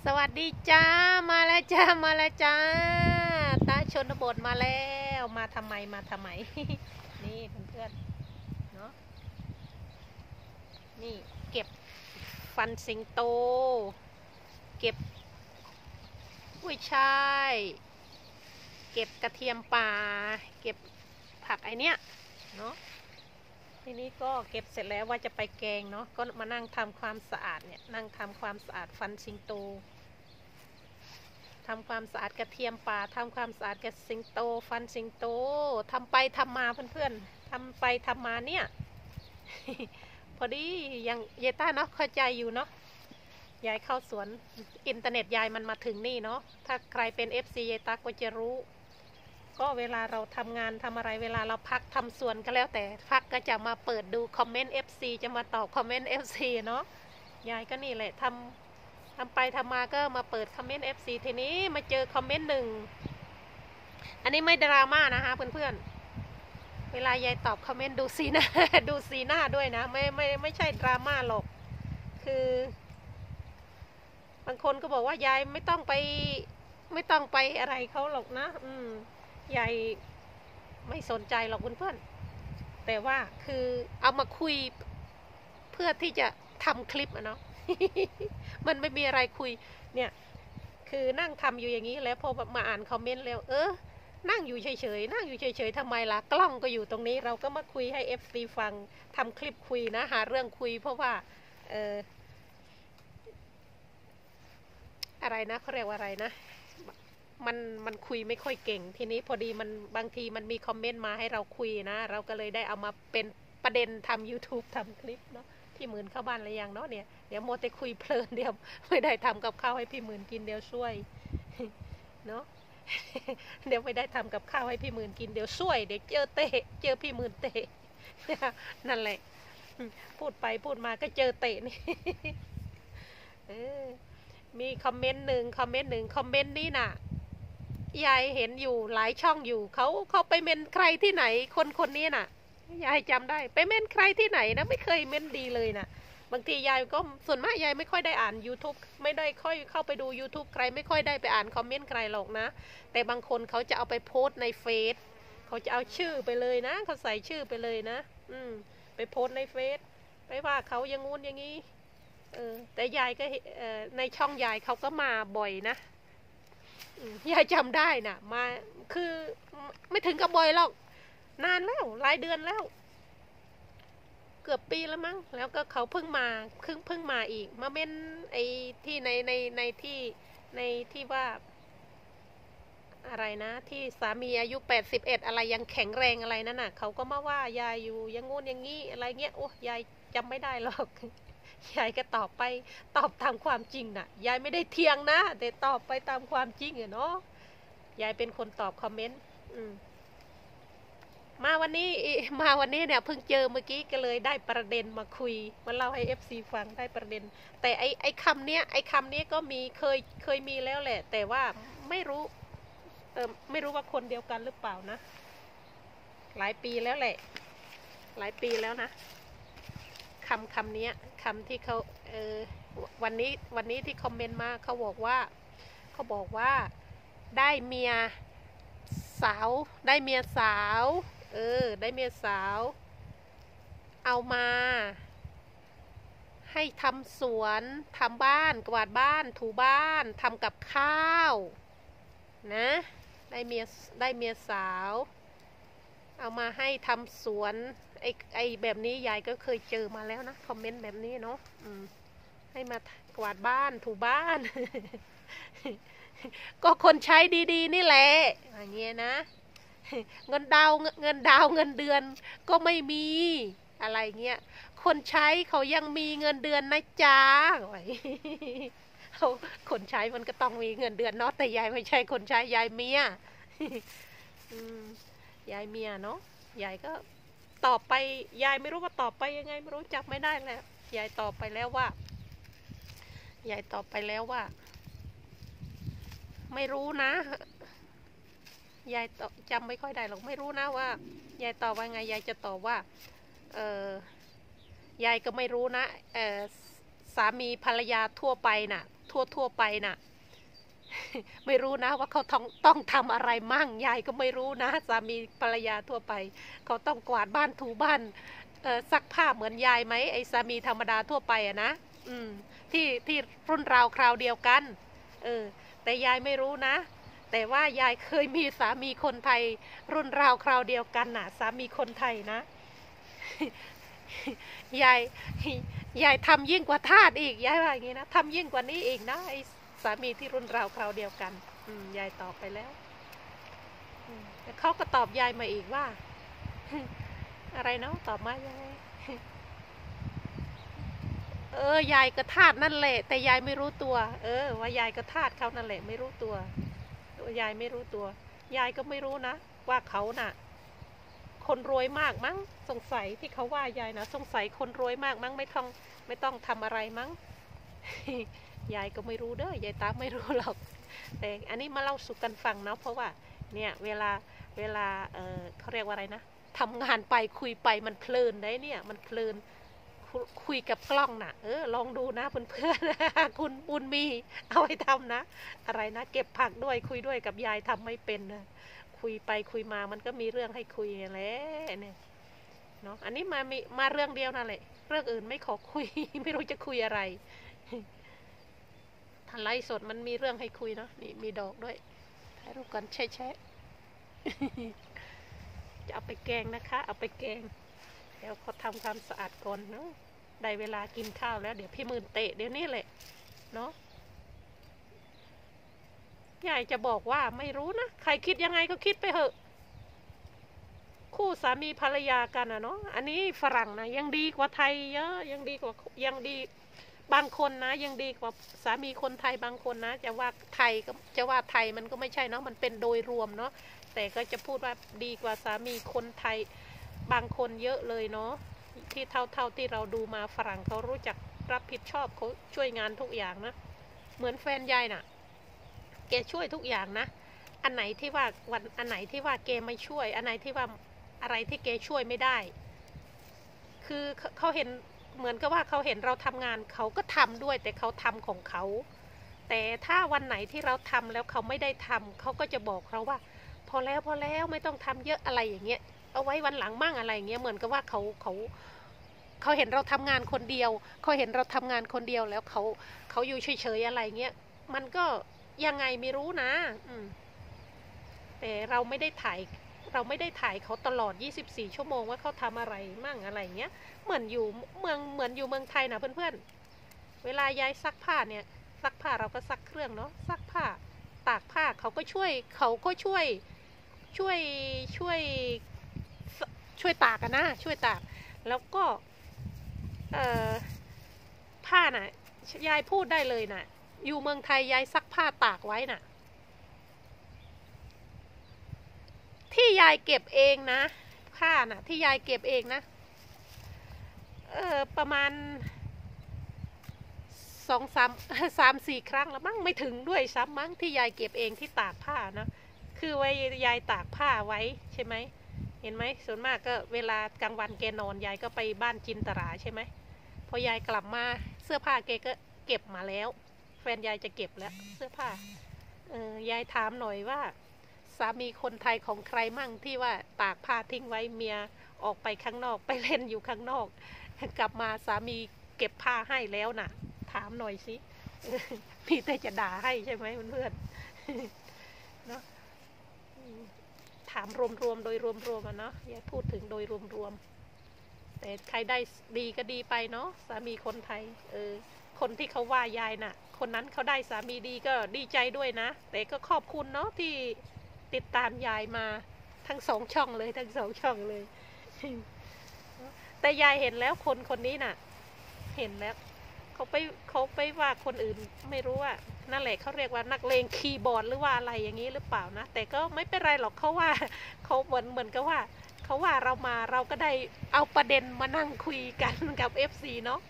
สวัสดีจ้ามาแล้วจ้ามาแล้วจ้าตาชนบทมาแล้วมาทำไมนี่เพื่อนๆเนาะนี่เก็บฟันสิงโตเก็บกุ้ยช่ายเก็บกระเทียมป่าเก็บผักไอเนี้ยเนาะทีนี้ก็เก็บเสร็จแล้วว่าจะไปแกงเนาะก็มานั่งทำความสะอาดเนี่ยนั่งทำความสะอาดฟันสิงโตทำความสะอาดกระเทียมป่าทำความสะอาดกระสิงโตฟันสิงโตทำไปทำมาเพื่อนๆทำไปทำมาเนี่ย พอดียังเยต้าเนาะเข้าใจอยู่เนาะยายเข้าสวนอินเทอร์เน็ตยายมันมาถึงนี่เนาะถ้าใครเป็น FC เยต้าก็จะรู้ก็เวลาเราทำงานทำอะไรเวลาเราพักทำสวนก็แล้วแต่พักก็จะมาเปิดดูคอมเมนต์ FC จะมาตอบคอมเมนต์ FC เนาะยายก็นี่แหละทำไปทำมาก็มาเปิดคอมเมนต์ FC ทีนี้มาเจอคอมเมนต์หนึ่งอันนี้ไม่ดราม่านะคะเพื่อนๆเวลายายตอบคอมเมนต์ดูสีหน้า ดูสีหน้าด้วยนะไม่ใช่ดราม่าหรอกคือบางคนก็บอกว่ายายไม่ต้องไปอะไรเขาหรอกนะยายไม่สนใจหรอกเพื่อนๆแต่ว่าคือเอามาคุยเพื่อที่จะทำคลิปอะเนาะ มันไม่มีอะไรคุยเนี่ยคือนั่งทำอยู่อย่างนี้แล้วพอมาอ่านคอมเมนต์แล้วนั่งอยู่เฉยๆทำไมล่ะกล้องก็อยู่ตรงนี้เราก็มาคุยให้ FC ฟังทำคลิปคุยนะหาเรื่องคุยเพราะว่าอะไรนะเขาเรียกว่าอะไรนะมันคุยไม่ค่อยเก่งทีนี้พอดีมันบางทีมันมีคอมเมนต์มาให้เราคุยนะเราก็เลยได้เอามาเป็นประเด็นทำ YouTube ทำคลิปเนาะพี่หมื่นเข้าบ้านหรือยังเนาะเนี่ยเดี๋ยวโมแต่คุยเพลินเดี๋ยวไม่ได้ทำกับข้าวให้พี่หมื่นกินเดี๋ยวช่วยเนาะ เดี๋ยวไม่ได้ทำกับข้าวให้พี่หมื่นกินเดี๋ยวช่วยเดี๋ยวเจอพี่หมื่นเตะ นั่นแหละพูดไปพูดมาก็เจอเตะนี่ มีคอมเมนต์หนึ่งคอมเมนต์นี้น่ะยายเห็นอยู่หลายช่องอยู่เขาไปเมนใครที่ไหนคนนี้น่ะยายจำได้ไปเมนใครที่ไหนนะไม่เคยเมนดีเลยน่ะบางทียายก็ส่วนมากยายไม่ค่อยได้อ่าน YouTube ไม่ได้ค่อยเข้าไปดู YouTube ใครไม่ค่อยได้ไปอ่านคอมเมนต์ใครหรอกนะแต่บางคนเขาจะเอาไปโพสในเฟซเขาจะเอาชื่อไปเลยนะเขาใส่ชื่อไปเลยนะไปโพสในเฟซไปว่าเขาอย่างงู้นอย่างนี้แต่ยายก็ในช่องยายเขาก็มาบ่อยนะยายจำได้น่ะมาคือไม่ถึงกับบ่อยหรอกนานแล้วหลายเดือนแล้วเกือบปีแล้วมั้งแล้วก็เขาเพิ่งมาอีกมาเม้นไอ้ที่ในที่ว่าอะไรนะที่สามีอายุ81อะไรยังแข็งแรงอะไรนั่นน่ะเขาก็มาว่ายายอยู่ยังงู้นอย่างงี้อะไรเงี้ยโอ้ยายจำไม่ได้หรอกยายก็ตอบไปตอบตามความจริงน่ะยายไม่ได้เถียงนะแต่ตอบไปตามความจริงเนาะยายเป็นคนตอบคอมเมนต์มาวันนี้เนี่ยเพิ่งเจอเมื่อกี้ก็เลยได้ประเด็นมาคุยมาเล่าให้ FC ฟังได้ประเด็นแต่ไอ้คำเนี้ยก็มีเคยมีแล้วแหละแต่ว่าไม่รู้ไม่รู้ว่าคนเดียวกันหรือเปล่านะหลายปีแล้วแหละหลายปีแล้วนะคำนี้คำที่เขาวันนี้ที่คอมเมนต์มาเขาบอกว่าได้เมียสาวได้เมียสาวได้เมียสาวเอามาให้ทำสวนทำบ้านกวาดบ้านถูบ้านทำกับข้าวนะได้เมียสาวเอามาให้ทำสวนไอแบบนี้ยายก็เคยเจอมาแล้วนะคอมเมนต์แบบนี้เนาะให้มากวาดบ้านถูบ้าน ก็คนใช้ดีๆนี่แหละอย่างเงี้ยนะเงินดาวเงินเดือนก็ไม่มีอะไรเงี้ยคนใช้เขายังมีเงินเดือนนะจ๊ะเขาคนใช้มันก็ต้องมีเงินเดือนเนาะแต่ยายไม่ใช่คนใช้ยายเมียยายเมียเนาะยายก็ตอบไปยายไม่รู้ว่าตอบไปยังไงไม่รู้จับไม่ได้แล้วยายตอบไปแล้วว่าไม่รู้นะยายจำไม่ค่อยได้หรอกไม่รู้นะว่ายายตอบว่าไงยายจะตอบว่ายายก็ไม่รู้นะสามีภรรยาทั่วไปน่ะทั่วไปน่ะ ไม่รู้นะว่าเขาต้องทำอะไรมั่งยายก็ไม่รู้นะสามีภรรยาทั่วไปเขาต้องกวาดบ้านถูบ้านซักผ้าเหมือนยายไหมไอ้สามีธรรมดาทั่วไปอะนะที่รุ่นราวคราวเดียวกันแต่ยายไม่รู้นะแต่ว่ายายเคยมีสามีคนไทยรุ่นราวคราวเดียวกันน่ะสามีคนไทยนะ ยายยายทำยิ่งกว่าทาสอีกยายว่าอย่างนี้นะทำยิ่งกว่านี้อีกนะไอ้สามีที่รุ่นราวคราวเดียวกันยายตอบไปแล้วแต่เขาก็ตอบยายมาอีกว่า อะไรเนาะตอบมายังไง ยายก็ทาสนั่นแหละแต่ยายไม่รู้ตัวว่ายายก็ทาสเขานั่นแหละไม่รู้ตัวยายไม่รู้ตัวยายก็ไม่รู้นะว่าเขาน่ะคนรวยมากมั้งสงสัยที่เขาว่ายายนะสงสัยคนรวยมากมั้งไม่ต้องทำอะไรมั้ง ยายก็ไม่รู้เด้อยายตาไม่รู้หรอกแต่อันนี้มาเล่าสู่กันฟังเนาะเพราะว่าเนี่ยเวลาเขาเรียกว่าอะไรนะทำงานไปคุยไปมันเพลินได้เนี่ยมันเพลินคุยกับกล้องน่ะลองดูนะเพื่อนๆ คุณบุญมีเอาไว้ทำนะอะไรนะเก็บผักด้วยคุยด้วยกับยายทำไม่เป็นนะคุยไปคุยมามันก็มีเรื่องให้คุยแหละเนี่ยเนาะอันนี้มาเรื่องเดียวนั่นแหละเรื่องอื่นไม่ขอคุย ไม่รู้จะคุยอะไรถ้าไลฟ์สดมันมีเรื่องให้คุยเนาะนี่มีดอกด้วยถ่ายรูปกันแชะจะเอาไปแกงนะคะเอาไปแกงเดี๋ยวเขาทำความสะอาดก่อนเนาะได้เวลากินข้าวแล้วเดี๋ยวพี่มื่นเตะเดี๋ยวนี้แหละเนาะยายจะบอกว่าไม่รู้นะใครคิดยังไงก็คิดไปเถอะคู่สามีภรรยากันอะเนาะอันนี้ฝรั่งนะยังดีกว่าไทยเยอะยังดีบางคนนะยังดีกว่าสามีคนไทยบางคนนะจะว่าไทยก็จะว่าไทยมันก็ไม่ใช่เนาะมันเป็นโดยรวมเนาะแต่ก็จะพูดว่าดีกว่าสามีคนไทยบางคนเยอะเลยเนาะที่เท่าที่เราดูมาฝรั่งเขารู้จักรับผิดชอบเขาช่วยงานทุกอย่างนะเหมือนแฟนยายน่ะแกช่วยทุกอย่างนะอันไหนที่ว่าอันไหนที่ว่าแกไม่ช่วยอันไหนที่ว่าอะไรที่แกช่วยไม่ได้คือเขาเห็นเหมือนกับว่าเขาเห็นเราทำงานเขาก็ทำด้วยแต่เขาทำของเขาแต่ถ้าวันไหนที่เราทำแล้วเขาไม่ได้ทำเขาก็จะบอกเราว่าพอแล้วไม่ต้องทำเยอะอะไรอย่างเงี้ยเอาไว้วันหลังมั่งอะไรอย่างเงี้ยเหมือนกับว่าเขาเห็นเราทำงานคนเดียวเขาเห็นเราทำงานคนเดียวแล้วเขาอยู่เฉยๆอะไรเงี้ยมันก็ยังไงไม่รู้นะแต่เราไม่ได้ถ่ายเขาตลอด24ชั่วโมงว่าเขาทำอะไรมั่งอะไรเงี้ยเหมือนอยู่เมืองไทยนะเพื่อนๆเวลายายซักผ้าเนี่ยซักผ้าเราก็ซักเครื่องเนาะซักผ้าตากผ้าเขาก็ช่วยตากกันนะช่วยตากแล้วก็ผ้าน่ะยายพูดได้เลยน่ะอยู่เมืองไทยยายซักผ้าตากไว้น่ะที่ยายเก็บเองนะผ้าน่ะที่ยายเก็บเองนะประมาณ3-4 ครั้งแล้วมั้งไม่ถึงด้วยซ้ำมั้งที่ยายเก็บเองที่ตากผ้านะคือไว้ยายตากผ้าไว้ใช่ไหมเห็นไหมส่วนมากก็เวลากลางวันแกนอนยายก็ไปบ้านจินตราใช่ไหมพอยายกลับมาเสื้อผ้าแกก็เก็บมาแล้วแฟนยายจะเก็บแล้วเสื้อผ้ายายถามหน่อยว่าสามีคนไทยของใครมั่งที่ว่าตากผ้าทิ้งไว้เมียออกไปข้างนอกไปเล่นอยู่ข้างนอกกลับมาสามีเก็บผ้าให้แล้วน่ะถามหน่อยสิมีแต่จะด่าให้ใช่ไหมเพื่อนๆเนาะถามรวมๆโดยรวมๆเนาะอย่าพูดถึงโดยรวมๆแต่ใครได้ดีก็ดีไปเนาะสามีคนไทยคนที่เขาว่ายายน่ะคนนั้นเขาได้สามีดีก็ดีใจด้วยนะแต่ก็ขอบคุณเนาะที่ติดตามยายมาทั้ง2 ช่องเลยแต่ยายเห็นแล้วคนนี้น่ะเห็นแล้วเขาไปว่าคนอื่นไม่รู้ว่านั่นแหละเขาเรียกว่านักเลงคีย์บอร์ดหรือว่าอะไรอย่างนี้หรือเปล่านะแต่ก็ไม่เป็นไรหรอกเขาว่าเขาเหมือนกับว่าเขาว่าเราก็ได้เอาประเด็นมานั่งคุยกันกับ FC เนาะ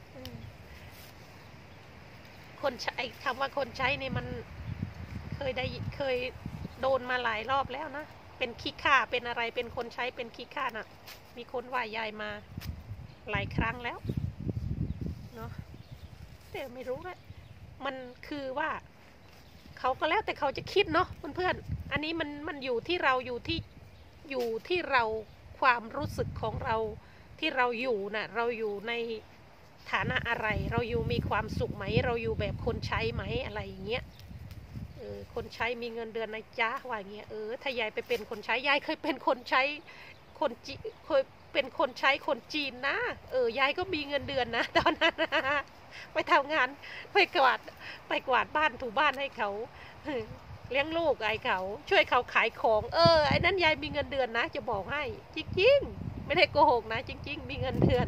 คนใช้คำว่าคนใช้นี่มันเคยโดนมาหลายรอบแล้วนะเป็นขี้ข้าเป็นอะไรเป็นคนใช้เป็นขี้ข้าน่ะมีคนว่ายายมาหลายครั้งแล้วเนาะแต่ไม่รู้แหละมันคือว่าเขาก็แล้วแต่เขาจะคิดเนาะเพื่อนๆอันนี้มันอยู่ที่เราอยู่ที่เราความรู้สึกของเราที่เราอยู่นะเราอยู่ในฐานะอะไรเราอยู่มีความสุขไหมเราอยู่แบบคนใช้ไหมอะไรอย่างเงี้ยคนใช้มีเงินเดือนนะจ๊ะว่าอย่างเงี้ยถ้ายายไปเป็นคนใช้ยายเคยเป็นคนใช้คนจีเคยเป็นคนใช้คนจีนนะยายก็มีเงินเดือนนะตอนนั้นไปทำงานไปกวาดบ้านถูบ้านให้เขาเลี้ยงลูกไอ้เขาช่วยเขาขายของไอ้นั้นยายมีเงินเดือนนะจะบอกให้จริงๆไม่ได้โกหกนะจริงๆมีเงินเดือน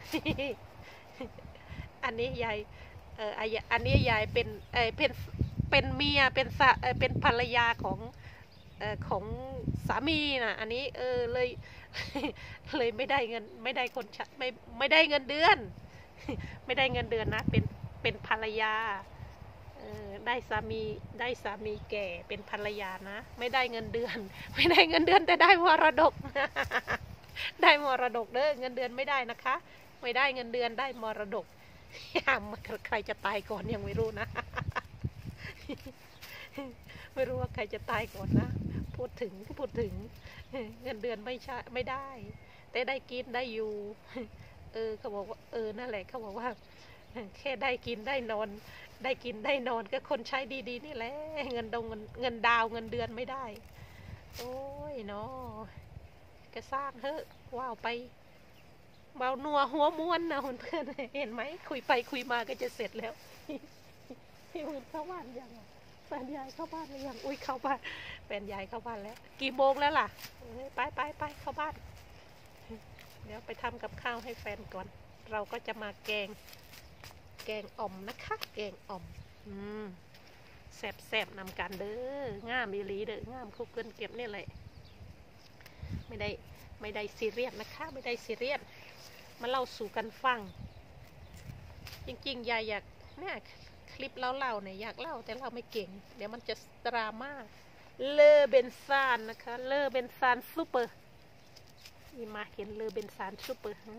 อันนี้ยายอันนี้ยายเป็นเมียเป็นภรรยาของสามีนะอันนี้เลยเลยไม่ได้เงินไม่ได้คนไม่ได้เงินเดือนไม่ได้เงินเดือนนะเป็นภรรยาได้สามีแก่เป็นภรรยานะไม่ได้เงินเดือนไม่ได้เงินเดือนแต่ได้มรดกได้มรดกเด้อเงินเดือนไม่ได้นะคะไม่ได้เงินเดือนได้มรดกใครจะตายก่อนยังไม่รู้นะไม่รู้ว่าใครจะตายก่อนนะพูดถึงเงินเดือนไม่ได้แต่ได้กินได้อยู่เขาบอกว่านั่นแหละเขาบอกว่าแค่ได้กินได้นอนได้กินได้นอนก็คนใช้ดีๆนี่แหละเงินดาวเงินเดือนไม่ได้โอ้ยเนาะก็สร้างเถอะว้าวไปเบาหนัวหัวม้วนนะเพื่อนเห็นไหมคุยไปคุยมาก็จะเสร็จแล้วพี่มือเข้าบ้านยังแฟนยายเข้าบ้านหรือยังอุ้ยเข้าบ้านแฟนยายเข้าบ้านแล้วกี่โมงแล้วล่ะไปเข้าบ้านเดี๋ยวไปทำกับข้าวให้แฟนก่อนเราก็จะมาแกงอ่อมนะคะแกงอ่อมแซ่บนำกันเด้องามอีหลีเด้องามคุกเกินเก็บนี่แหละไม่ได้ซีเรียสนะคะไม่ได้ซีเรียสมาเล่าสู่กันฟังจริงๆยายอยากเนี่ยคลิปเล่าเนี่ยอยากเล่าแต่เราไม่เก่งเดี๋ยวมันจะดราม่าเลอเบนซานนะคะเลอเบนซานซูเปอร์นี่มาเห็นเลอเบนซานซูเปอร์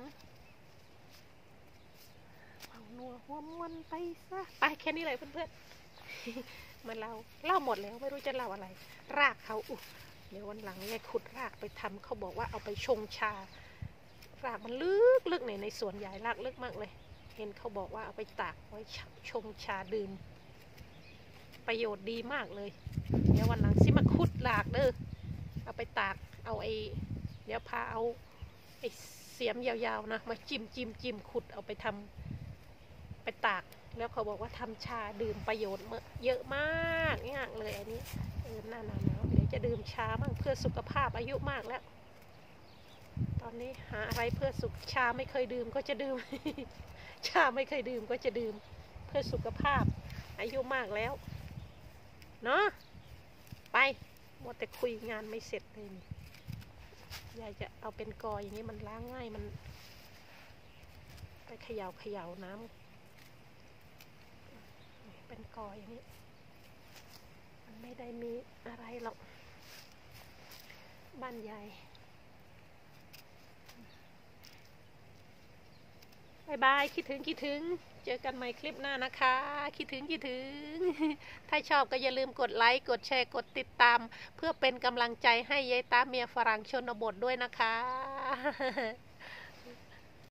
เอานัวหัวมันไปซะไปแค่นี้เลยเพื่อนๆมาเล่าหมดแล้วไม่รู้จะเล่าอะไรรากเขาเดี๋ยววันหลังยายขุดรากไปทำเขาบอกว่าเอาไปชงชารากมันลึกในสวนใหญ่รากลึกมากเลยเห็นเขาบอกว่าเอาไปตากไว้ชงชาดื่มประโยชน์ดีมากเลยเดี๋ยววันหลังสิมาขุดรากเด้อเอาไปตากเอาเดี๋ยวพาเอาไอ้เสียมยาวๆนะมาจิ้มขุดเอาไปทำไปตากแล้วเขาบอกว่าทำชาดื่มประโยชน์เยอะมากง่ายเลยอันนี้หน้าหนาวเดี๋ยวจะดื่มชามั่งเพื่อสุขภาพอายุมากแล้วตอนนี้หาอะไรเพื่อชาไม่เคยดื่มก็จะดื่ม ชาไม่เคยดื่มก็จะดื่มเพื่อสุขภาพอายุมากแล้วเนาะไปมัวแต่คุยงานไม่เสร็จเลยยายจะเอาเป็นกออย่างนี้มันล้างง่ายมันไปเขย่าน้ำเป็นกออย่างนี้มันไม่ได้มีอะไรหรอกบ้านยายบายคิดถึงเจอกันใหม่คลิปหน้านะคะคิดถึงถ้าชอบก็อย่าลืมกดไลค์กดแชร์กดติดตามเพื่อเป็นกำลังใจให้ยายตาเมียฝรั่งชนบทด้วยนะคะ